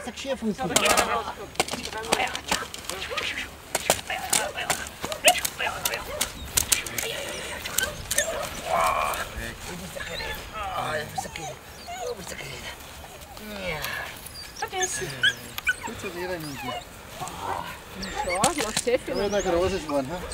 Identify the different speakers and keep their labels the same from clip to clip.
Speaker 1: ist ein Geschirrfuß.
Speaker 2: Gut zu dir, Minuten.
Speaker 3: Ja, du hast sehr viel.
Speaker 2: Da wird ein großes Wort, ha?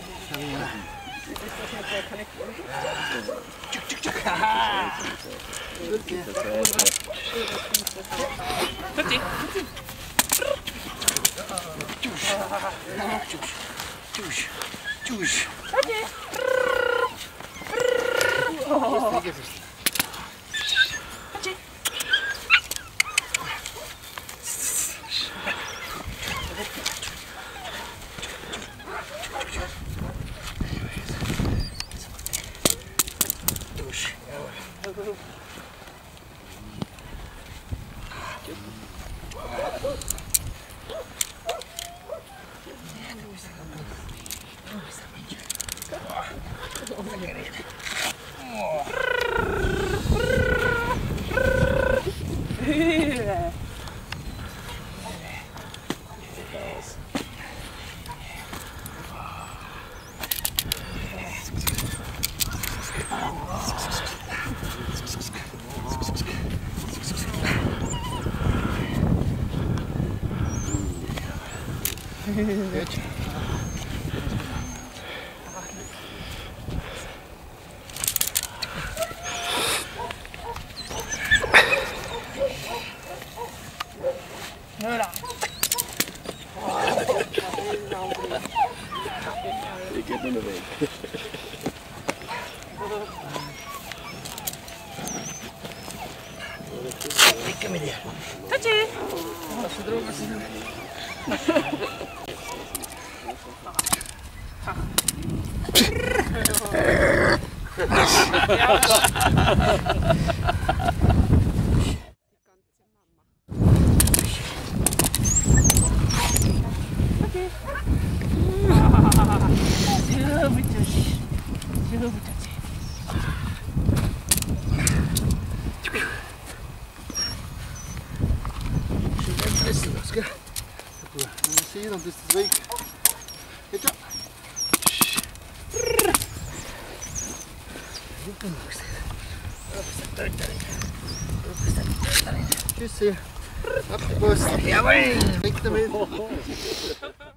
Speaker 2: Gut.
Speaker 4: Ik heb er nog een.
Speaker 1: Lekker met je.
Speaker 3: Tatje!
Speaker 1: Als ze droog is.
Speaker 2: Hier, dan is het weg. Kijk zo. Tschüssi. Abgepasst.
Speaker 1: Jawohl.
Speaker 2: Weg damit.